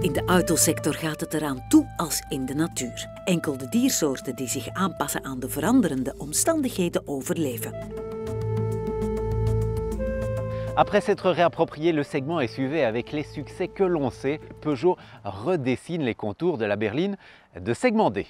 In de autosector gaat het eraan toe als in de natuur. Enkel de diersoorten die zich aanpassen aan de veranderende omstandigheden overleven. Après s'être réapproprié le segment SUV avec les succès que l'on sait, Peugeot redessine les contours de la berline de segment D.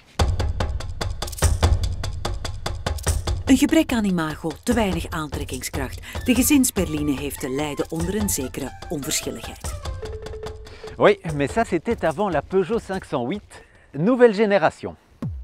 Een gebrek aan imago, te weinig aantrekkingskracht. De gezinsberline heeft te lijden onder een zekere onverschilligheid. Oui, mais ça c'était avant la Peugeot 508, nouvelle génération.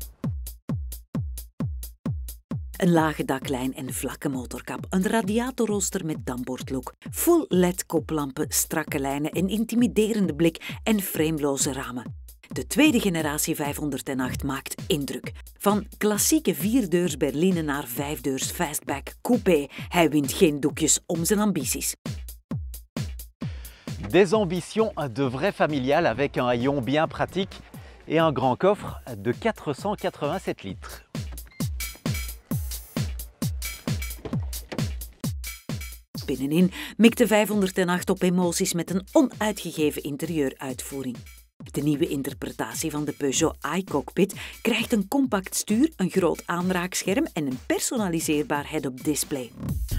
Een lage daklijn en vlakke motorkap, een radiatorrooster met dambordlook, full LED koplampen, strakke lijnen, een intimiderende blik en frameloze ramen. De tweede generatie 508 maakt indruk. Van klassieke 4-deurs berline naar 5-deurs fastback coupé. Hij wint geen doekjes om zijn ambities. Des ambitions de vrai familial avec un haillon bien pratique et un grand coffre de 487 litres. Binnenin mikt de 508 op emoties met een onuitgegeven interieuruitvoering. De nieuwe interpretatie van de Peugeot iCockpit krijgt een compact stuur, een groot aanraakscherm en een personaliseerbaar head-up display.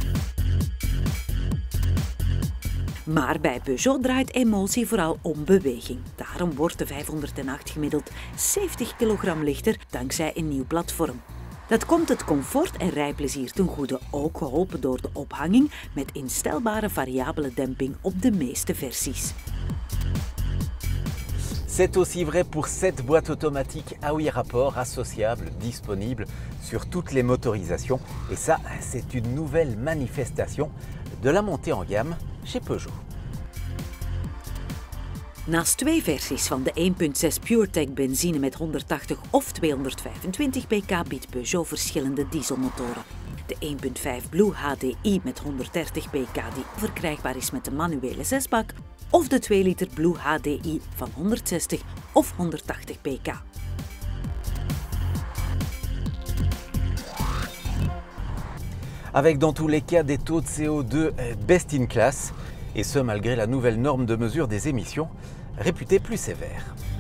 Maar bij Peugeot draait emotie vooral om beweging. Daarom wordt de 508 gemiddeld 70 kilogram lichter dankzij een nieuw platform. Dat komt het comfort en rijplezier ten goede, ook geholpen door de ophanging met instelbare variabele demping op de meeste versies. C'est aussi vrai pour cette boîte automatique à 8 rapports associables, disponible sur toutes les motorisations. Et ça, c'est une nouvelle manifestation de la montée en gamme chez Peugeot. Naast twee versies van de 1.6 PureTech benzine met 180 of 225 pk biedt Peugeot verschillende dieselmotoren. De 1.5 Blue HDI met 130 pk die verkrijgbaar is met de manuele 6-bak, of de 2 liter Blue HDI van 160 of 180 pk. Avec dans tous les cas des taux de CO2 best in class, et ce malgré la nouvelle norme de mesure des émissions, réputée plus sévère.